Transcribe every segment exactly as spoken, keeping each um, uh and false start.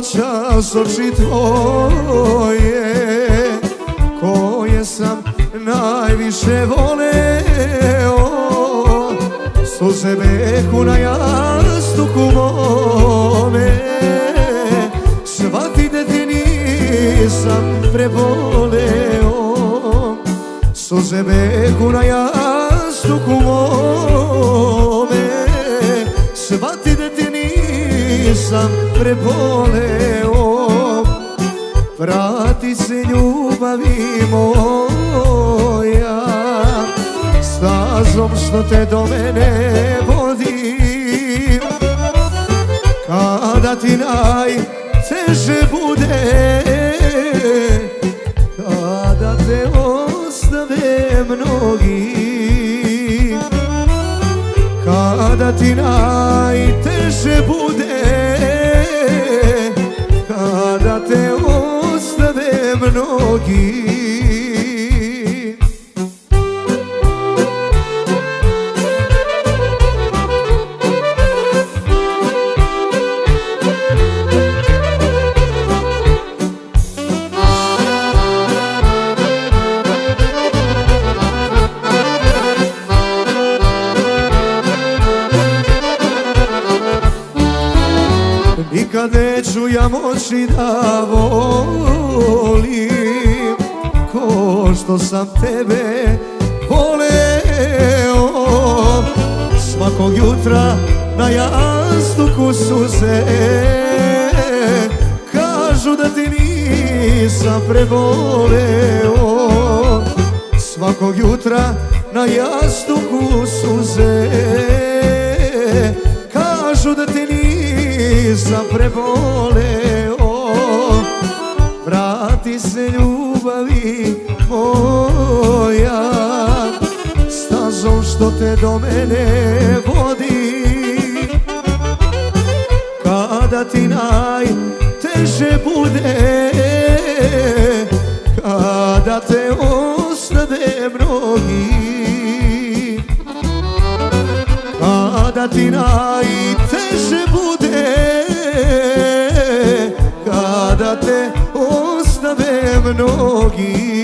noćas oči tvoje, koje sam najviše voleo, suze beku na jastuku mome. Shvati da te nisam preboleo, suze beku na jastuku mome. Shvati da te nisam preboleo, vrati se ljubavi moja, stazom što te do mene vodi. Kada ti najteže bude, kada te ostave mnogi, kada ti najteže bude, kada te ostave mnogi. Nikad neću ja moći da volim ko što sam tebe voleo. Svakog jutra na jastuku suze kažu da ti nisam preboleo. Svakog jutra na jastuku suze kažu da ti nisam preboleo. Vrati se ljubavi moja, stazom što te do mene vodi. Kada ti najteže bude, kada te ostave mnogi, kada ti najteže bude, kada te ostave mnogi.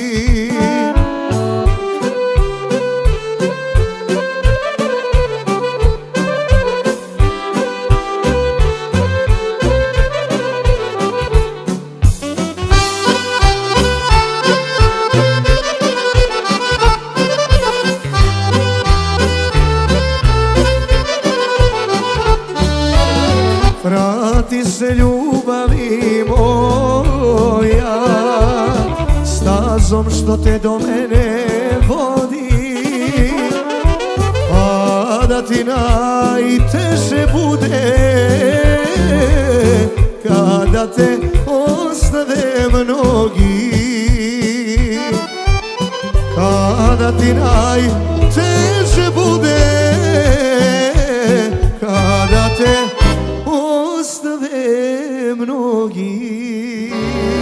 Vrati se ljubavi moja, stazom što te do mene vodi. Kada ti najteže bude, kada te ostave mnogi, kada ti najteže bude, kada te ostave mnogi.